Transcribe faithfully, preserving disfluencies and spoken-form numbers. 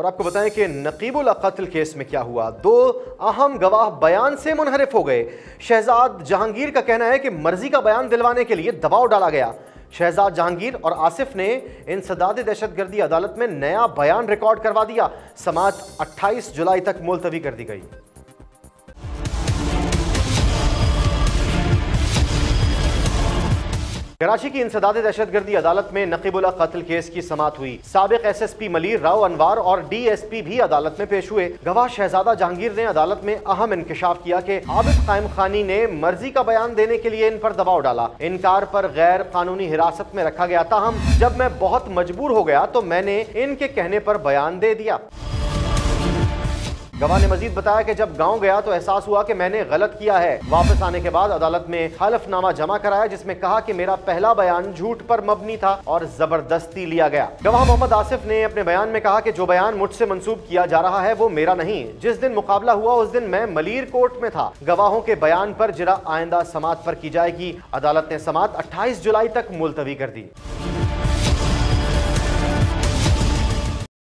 और आपको बताएं कि नकीबुल कत्ल केस में क्या हुआ। दो अहम गवाह बयान से मुनहरिफ हो गए। शहजाद जहांगीर का कहना है कि मर्जी का बयान दिलवाने के लिए दबाव डाला गया। शहजाद जहांगीर और आसिफ ने इंसदाद दहशतगर्दी अदालत में नया बयान रिकॉर्ड करवा दिया। समाअत अट्ठाईस जुलाई तक मुलतवी कर दी गई। कराची की इंसदाद दहशतगर्दी अदालत में नकीबुल कत्ल केस की समाअत हुई। साबिक S S P Malir Rao Anwar और डी एस पी भी अदालत में पेश हुए। गवाह शहजादा जहांगीर ने अदालत में अहम इंकशाफ किया कि आबिद कायम खानी ने मर्जी का बयान देने के लिए इन पर दबाव डाला। इनकार पर गैर कानूनी हिरासत में रखा गया। ताहम जब मैं बहुत मजबूर हो गया तो मैंने इनके कहने पर बयान दे दिया। गवाह ने मजीद बताया कि जब गांव गया तो एहसास हुआ कि मैंने गलत किया है। वापस आने के बाद अदालत में हलफनामा जमा कराया जिसमें कहा कि मेरा पहला बयान झूठ पर मबनी था और जबरदस्ती लिया गया। गवाह मोहम्मद आसिफ ने अपने बयान में कहा कि जो बयान मुझसे मंसूब किया जा रहा है वो मेरा नहीं। जिस दिन मुकाबला हुआ उस दिन मैं मलीर कोर्ट में था। गवाहों के बयान पर जिरा आइंदा समाअत पर की जाएगी। अदालत ने समाअत अट्ठाईस जुलाई तक मुलतवी कर दी।